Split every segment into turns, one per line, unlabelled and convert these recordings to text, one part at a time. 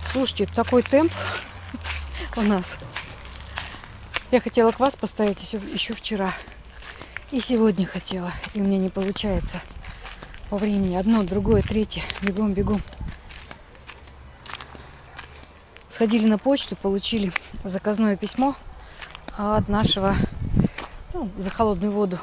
Слушайте, такой темп у нас. Я хотела квас поставить еще вчера. И сегодня хотела. И у меня не получается по времени. Одно, другое, третье. Бегом, бегом. Сходили на почту, получили заказное письмо от нашего, за холодную воду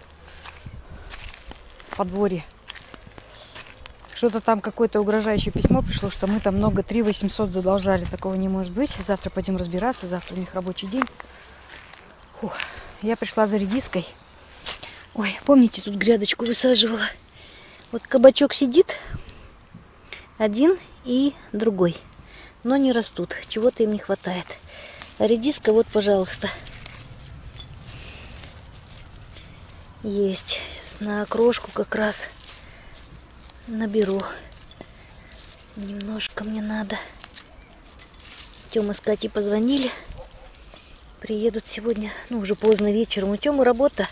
с подворья. Что-то там, какое-то угрожающее письмо пришло, что мы там много, 3 800 задолжали. Такого не может быть. Завтра пойдем разбираться. Завтра у них рабочий день. Фух. Я пришла за редиской. Ой, помните, тут грядочку высаживала? Вот кабачок сидит. Один и другой. Но не растут. Чего-то им не хватает. А редиска вот, пожалуйста. Есть. Сейчас на окрошку как раз наберу. Немножко мне надо. Тёма с Катей позвонили. Приедут сегодня, уже поздно вечером. У Тёмы работа.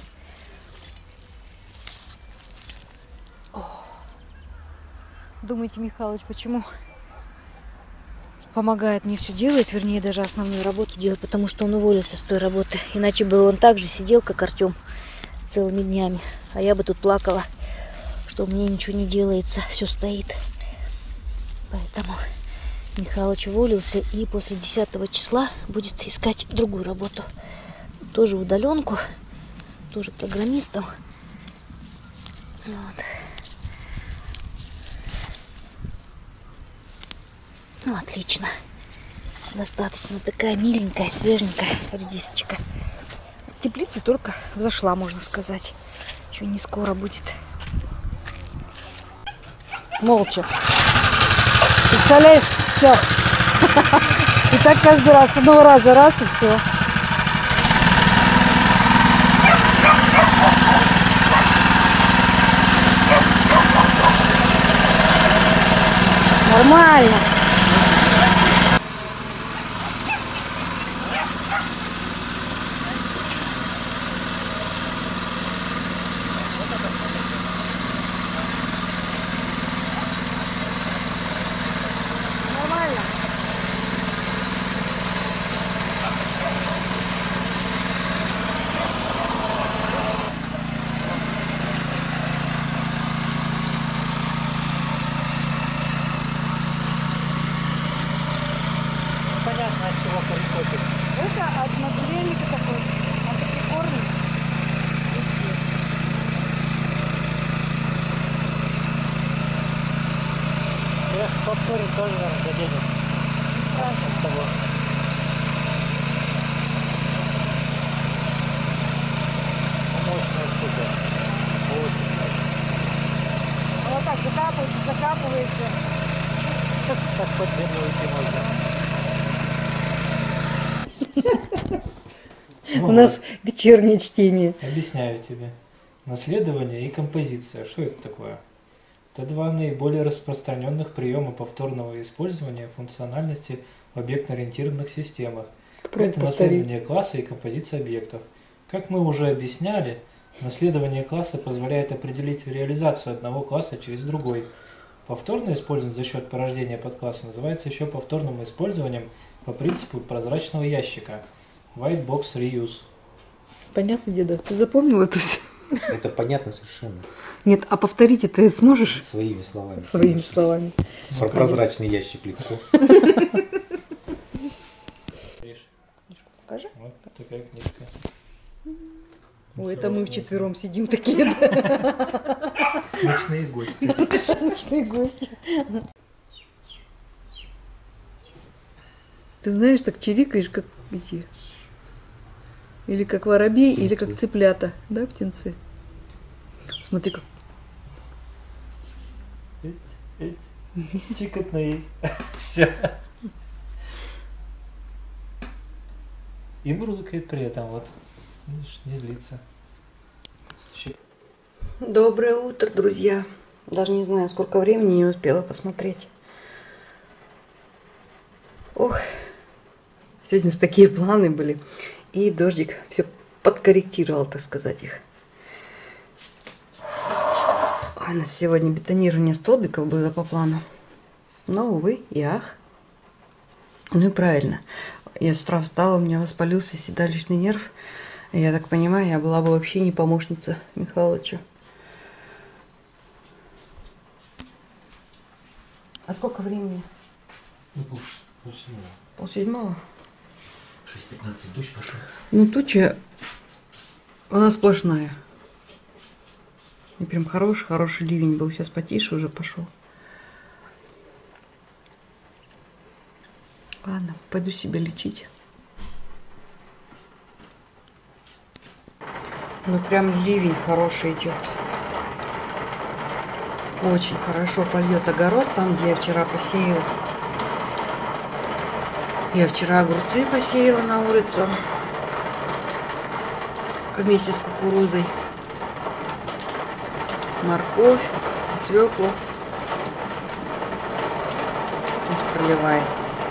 Думаете, Михалыч, почему помогает мне все делает, вернее, даже основную работу делает, потому что он уволился с той работы. Иначе бы он так же сидел, как Артём, целыми днями. А я бы тут плакала, что у меня ничего не делается, все стоит. Поэтому Михалыч уволился и после 10 числа будет искать другую работу. Тоже удаленку, тоже программистом. Вот. Ну, отлично. Достаточно такая миленькая, свеженькая редисочка. Теплица только взошла, можно сказать. Еще не скоро будет. Молча. Представляешь? Все. И так каждый раз. С одного раза раз и все. Нормально.
Понятно, от чего корень.
Это от можжевельника такой. Он такие корни.
Я в повторе тоже, наверное, заденет. От того. Мощная штука. Очень мощная.
Вот так закапывается.
Так под землю уйти можно.
У нас вечернее чтение.
Объясняю тебе. Наследование и композиция. Что это такое? Это два наиболее распространенных приема повторного использования функциональности в объектно-ориентированных системах. Это наследование класса и композиция объектов. Как мы уже объясняли, наследование класса позволяет определить реализацию одного класса через другой. Повторное использование за счет порождения подкласса называется еще повторным использованием по принципу прозрачного ящика. White Box Reuse.
Понятно, деда? Ты запомнил это все?
Это понятно совершенно.
Нет, а повторить ты сможешь?
Своими словами.
Своими словами.
Про прозрачный ящик легко.
Покажи.
Вот такая книжка.
Ой, это мы вчетвером сидим такие, да?
Ночные гости.
Ночные гости. Ты знаешь, так чирикаешь, как эти. Или как воробей, птенцы. Или как цыплята. Да, птенцы? Смотри, как.
Чикотный. Все. И мурлыкает при этом, вот. Видишь, не злится.
Доброе утро, друзья. Даже не знаю, сколько времени не успела посмотреть. Ох, сегодня такие планы были. И дождик все подкорректировал, так сказать, их. Ой, у нас сегодня бетонирование столбиков было по плану. Но, увы и ах. Ну и правильно. Я с утра встала, у меня воспалился седалищный нерв. И я так понимаю, я была бы вообще не помощница Михалыча. А сколько времени?
Ну, полседьмого.
Полседьмого?
6:15, дождь пошел.
Ну, туча, она сплошная. И прям хороший ливень был. Сейчас потише уже пошел. Ладно, пойду себя лечить. Ну, прям ливень хороший идет. Очень хорошо польет огород, там, где я вчера посеяла. Я вчера огурцы посеяла на улицу вместе с кукурузой. Морковь, свеклу. Пусть проливает.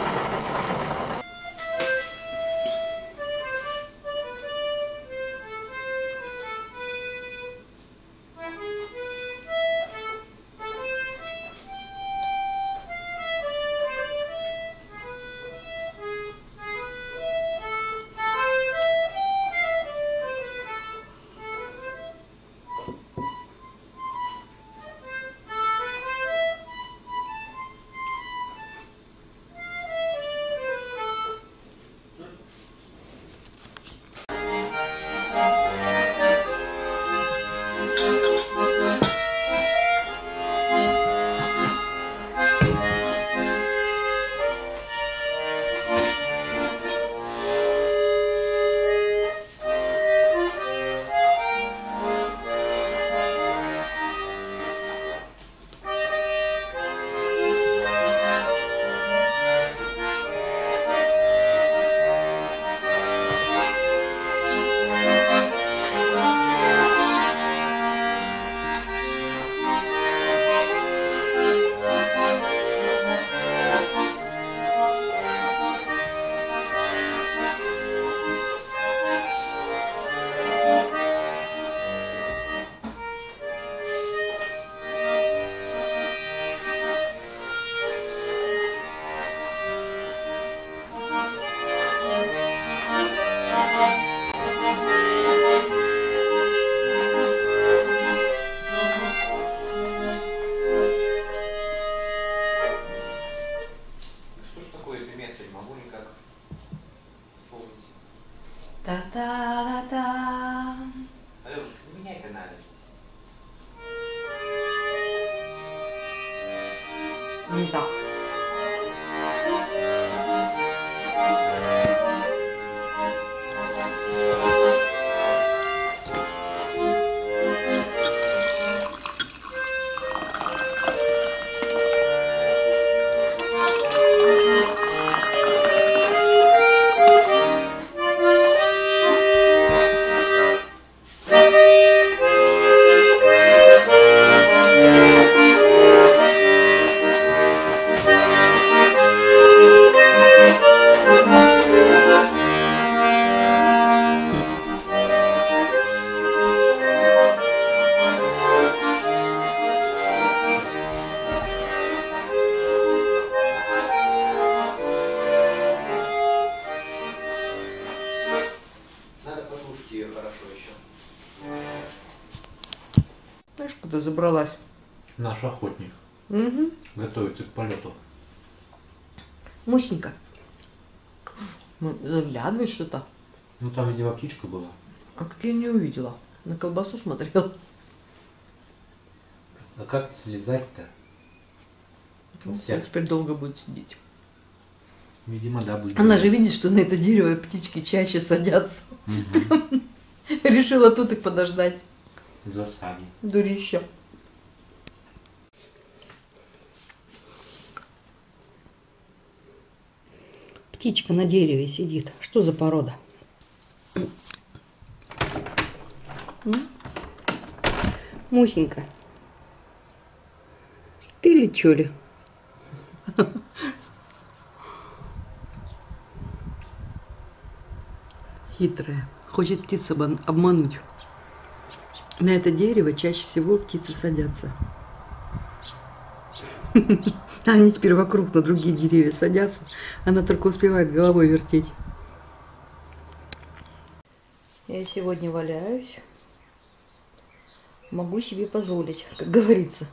Та-та-та-та.
Алёшка, не меняй тональность.
Не так.
Надо послушать ее хорошо еще.
Знаешь, куда забралась?
Наш охотник
Угу.
готовится к полету.
Мусенька. Ну, заглядывай что-то.
Ну там, видимо, птичка была.
А как я не увидела? На колбасу смотрела.
А как слезать-то?
Ну,
Стяг.
теперь долго будет сидеть.
Видимо, да, будет.
Она же видит, что на это дерево птички чаще садятся.
Мгм.
Решила тут их подождать.
В засаде.
Дурища. Птичка на дереве сидит. Что за порода? Мусенька. Ты ли чё ли? Хитрая. Хочет птиц обмануть. На это дерево чаще всего птицы садятся. Они теперь вокруг на другие деревья садятся. Она только успевает головой вертеть. Я сегодня валяюсь. Могу себе позволить, как говорится.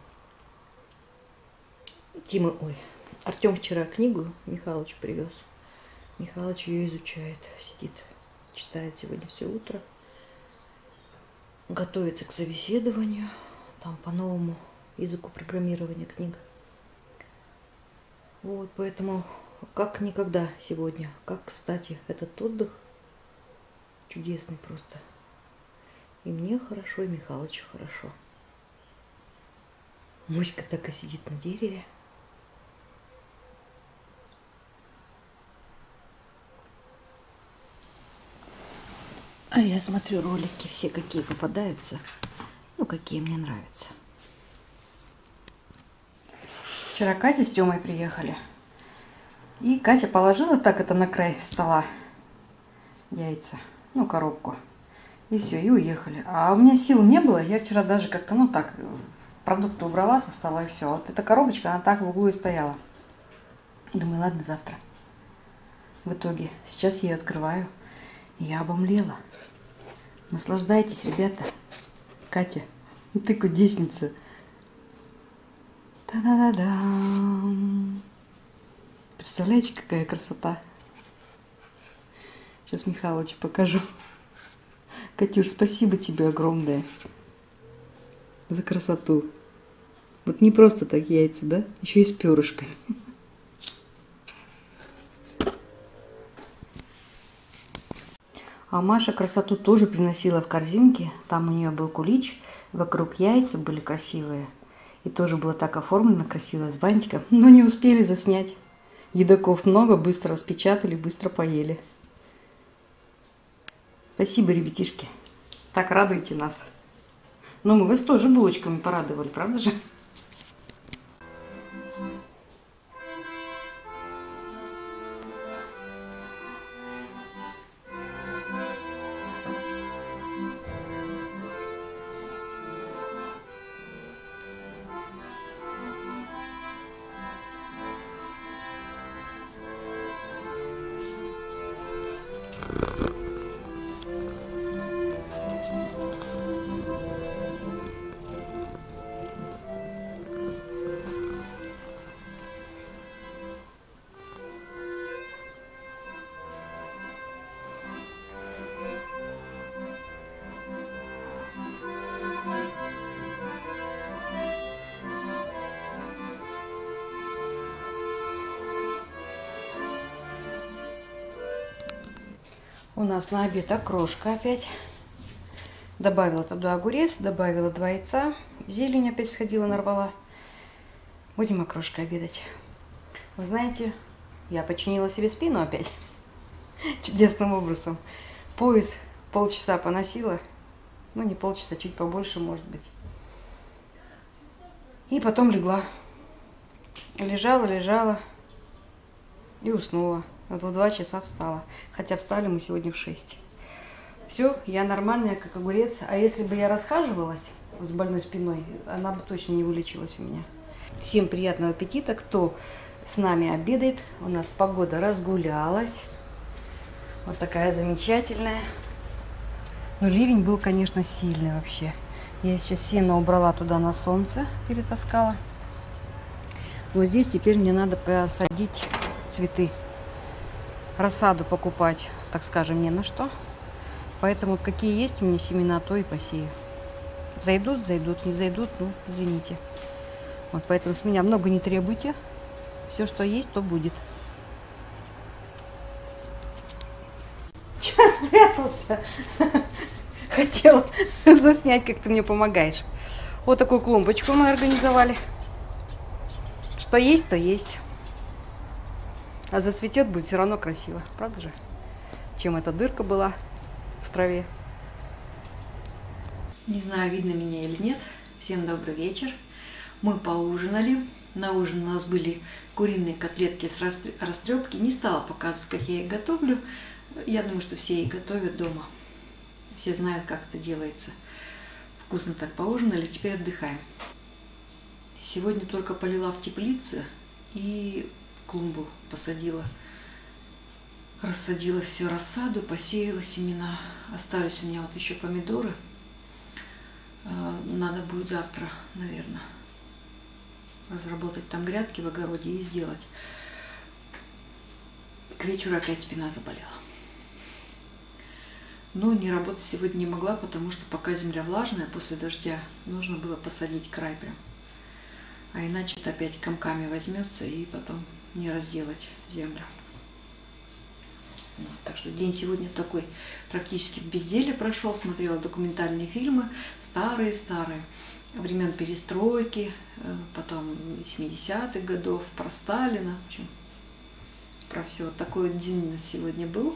Артем вчера книгу Михалыч привез. Михалыч ее изучает, сидит, читает сегодня все утро. Готовится к собеседованию. Там по новому языку программирования книга. Вот, поэтому как никогда сегодня. Как, кстати, этот отдых чудесный просто. И мне хорошо, и Михалычу хорошо. Муська так и сидит на дереве. А я смотрю ролики все, какие попадаются. Ну, какие мне нравятся. Вчера Катя с Тёмой приехали. И Катя положила так это на край стола яйца. Ну, коробку. И все, и уехали. А у меня сил не было. Я вчера даже как-то, ну так, продукты убрала со стола и все. Вот эта коробочка, она так в углу и стояла. Думаю, ладно, завтра. В итоге, сейчас я ее открываю. И я обомлела. Наслаждайтесь, ребята. Катя, ты кудесница. Та-да-да-дам. Представляете, какая красота? Сейчас Михалычу покажу. Катюш, спасибо тебе огромное за красоту. Вот не просто так яйца, да? Еще и с перышками. А Маша красоту тоже приносила в корзинке. Там у нее был кулич, вокруг яйца были красивые. И тоже было так оформлено красиво с бантиком. Но не успели заснять. Едоков много, быстро распечатали, быстро поели. Спасибо, ребятишки. Так радуете нас. Но мы вас тоже булочками порадовали, правда же? У нас на обед окрошка опять. Добавила туда огурец, добавила 2 яйца. Зелень опять сходила, нарвала. Будем окрошкой обедать. Вы знаете, я починила себе спину опять. Чудесным образом. Пояс полчаса поносила. Ну, не полчаса, чуть побольше, может быть. И потом легла. Лежала и уснула. Вот в 2 часа встала. Хотя встали мы сегодня в 6. Все, я нормальная, как огурец. А если бы я расхаживалась с больной спиной, она бы точно не вылечилась у меня. Всем приятного аппетита, кто с нами обедает. У нас погода разгулялась. Вот такая замечательная. Но ливень был, конечно, сильный вообще. Я сейчас сено убрала туда на солнце, перетаскала. Вот здесь теперь мне надо посадить цветы. Рассаду покупать, так скажем, не на что. Поэтому какие есть у меня семена, то и посею. Зайдут, не зайдут, ну, извините. Вот поэтому с меня много не требуйте. Все, что есть, то будет. Чего спрятался? Хотела заснять, как ты мне помогаешь. Вот такую клумбочку мы организовали. Что есть, то есть. А зацветет, будет все равно красиво. Правда же? Чем эта дырка была в траве. Не знаю, видно меня или нет. Всем добрый вечер. Мы поужинали. На ужин у нас были куриные котлетки с растрепки. Не стала показывать, как я их готовлю. Я думаю, что все их готовят дома. Все знают, как это делается. Вкусно так поужинали. Теперь отдыхаем. Сегодня только полила в теплице. и клумбу посадила. Рассадила все рассаду, посеяла семена. Остались у меня вот еще помидоры. Надо будет завтра, наверное, разработать там грядки в огороде и сделать. К вечеру опять спина заболела. Но не работать сегодня не могла, потому что пока земля влажная, после дождя нужно было посадить край прям. А иначе это опять комками возьмется и потом не разделать землю. Вот, так что день сегодня такой практически в безделе прошел. Смотрела документальные фильмы, старые-старые, времен перестройки, потом 70-х годов, про Сталина. В общем, про все. Вот такой вот день у нас сегодня был.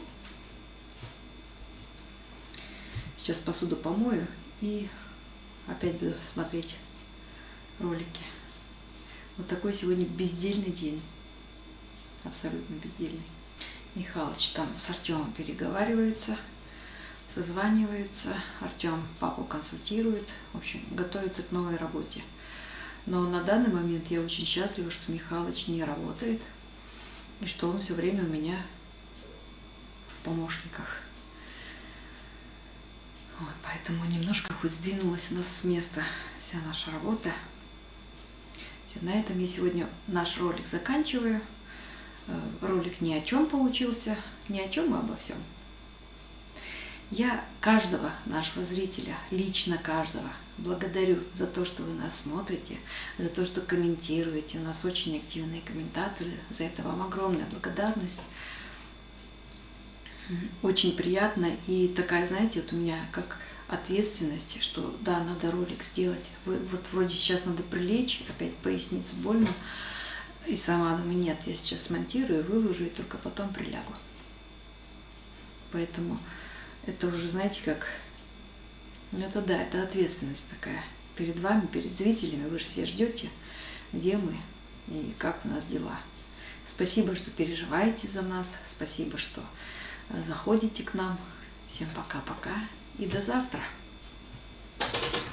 Сейчас посуду помою и опять буду смотреть ролики. Вот такой сегодня бездельный день. Абсолютно бездельный. Михалыч там с Артемом переговариваются, созваниваются. Артем папу консультирует. В общем, готовится к новой работе. Но на данный момент я очень счастлива, что Михалыч не работает. И что он все время у меня в помощниках. Вот, поэтому немножко хоть сдвинулась у нас с места вся наша работа. Все, на этом я сегодня наш ролик заканчиваю. Ролик ни о чем получился, ни о чем, а обо всем. Я каждого нашего зрителя, лично каждого, благодарю за то, что вы нас смотрите, за то, что комментируете. У нас очень активные комментаторы. За это вам огромная благодарность. Очень приятно. И такая, знаете, вот у меня как ответственность, что да, надо ролик сделать. Вот вроде сейчас надо прилечь, опять поясницу больно. И сама думаю, нет, я сейчас смонтирую, выложу и только потом прилягу. Поэтому это уже, знаете, как... Это да, это ответственность такая перед вами, перед зрителями. Вы же все ждете, где мы и как у нас дела. Спасибо, что переживаете за нас. Спасибо, что заходите к нам. Всем пока-пока и до завтра.